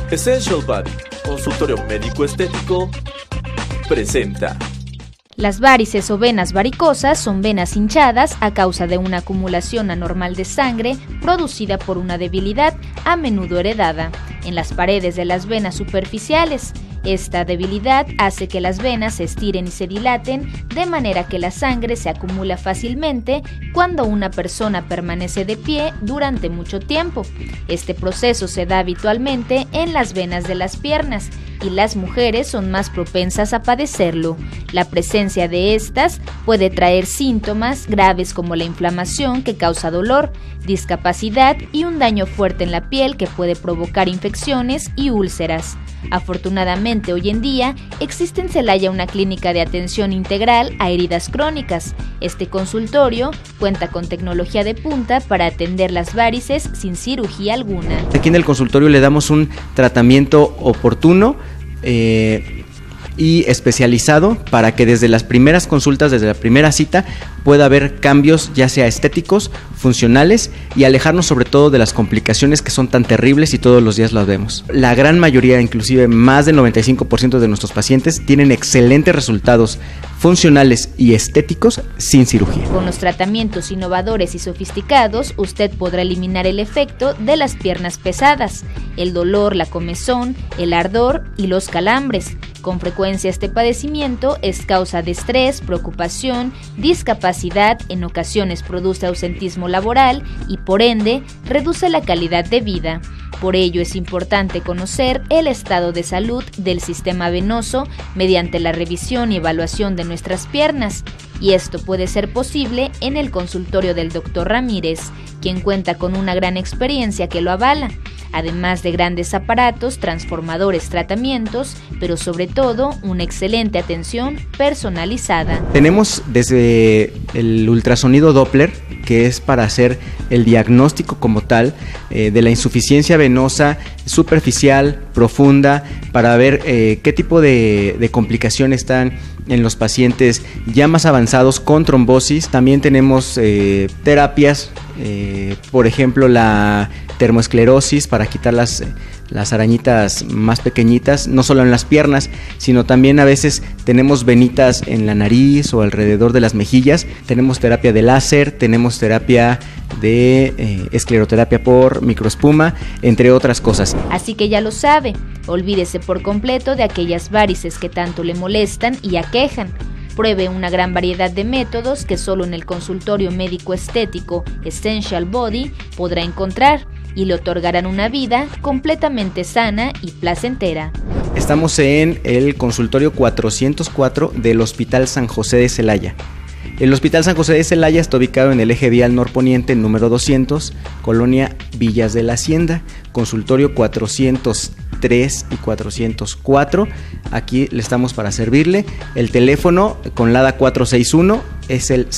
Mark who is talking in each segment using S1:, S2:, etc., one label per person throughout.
S1: Essential Body, consultorio médico estético, presenta.
S2: Las varices o venas varicosas son venas hinchadas a causa de una acumulación anormal de sangre producida por una debilidad, a menudo heredada, en las paredes de las venas superficiales. Esta debilidad hace que las venas se estiren y se dilaten, de manera que la sangre se acumula fácilmente cuando una persona permanece de pie durante mucho tiempo. Este proceso se da habitualmente en las venas de las piernas, y las mujeres son más propensas a padecerlo. La presencia de estas puede traer síntomas graves como la inflamación que causa dolor, discapacidad y un daño fuerte en la piel que puede provocar infecciones y úlceras. Afortunadamente, hoy en día existe en Celaya una clínica de atención integral a heridas crónicas. Este consultorio cuenta con tecnología de punta para atender las varices sin cirugía alguna.
S3: Aquí en el consultorio le damos un tratamiento oportuno y especializado para que desde las primeras consultas, desde la primera cita, pueda haber cambios ya sea estéticos, funcionales y alejarnos sobre todo de las complicaciones que son tan terribles y todos los días las vemos. La gran mayoría, inclusive más del 95% de nuestros pacientes tienen excelentes resultados funcionales y estéticos sin cirugía.
S2: Con los tratamientos innovadores y sofisticados, usted podrá eliminar el efecto de las piernas pesadas, el dolor, la comezón, el ardor y los calambres. Con frecuencia este padecimiento es causa de estrés, preocupación, discapacidad, en ocasiones produce ausentismo laboral y por ende reduce la calidad de vida. Por ello es importante conocer el estado de salud del sistema venoso mediante la revisión y evaluación de nuestras piernas, y esto puede ser posible en el consultorio del Dr. Ramírez, quien cuenta con una gran experiencia que lo avala, además de grandes aparatos, transformadores, tratamientos, pero sobre todo una excelente atención personalizada.
S3: Tenemos desde el ultrasonido Doppler, que es para hacer el diagnóstico como tal de la insuficiencia venosa superficial, profunda, para ver qué tipo de complicaciones están en los pacientes ya más avanzados con trombosis. También tenemos terapias, por ejemplo la termoesclerosis para quitar las arañitas más pequeñitas, no solo en las piernas, sino también a veces tenemos venitas en la nariz o alrededor de las mejillas. Tenemos terapia de láser, tenemos terapia de escleroterapia por microespuma, entre otras cosas.
S2: Así que ya lo sabe, olvídese por completo de aquellas varices que tanto le molestan y aquejan. Pruebe una gran variedad de métodos que solo en el consultorio médico estético Essential Body podrá encontrar y le otorgarán una vida completamente sana y placentera.
S3: Estamos en el consultorio 404 del Hospital San José de Celaya. El Hospital San José de Celaya está ubicado en el eje vial norponiente número 200, Colonia Villas de la Hacienda, consultorio 403 y 404. Aquí le estamos para servirle. El teléfono con LADA 461 es el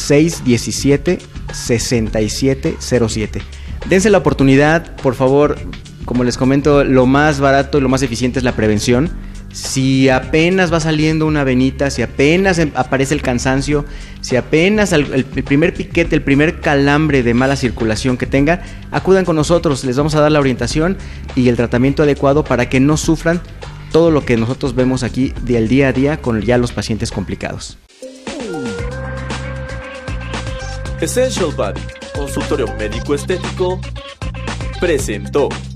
S3: 617-6707. Dense la oportunidad, por favor. Como les comento, lo más barato y lo más eficiente es la prevención. Si apenas va saliendo una venita, si apenas aparece el cansancio, si apenas el primer piquete, el primer calambre de mala circulación que tengan, acudan con nosotros, les vamos a dar la orientación y el tratamiento adecuado para que no sufran todo lo que nosotros vemos aquí del día a día con ya los pacientes complicados.
S1: Essential Body, consultorio médico estético, presentó.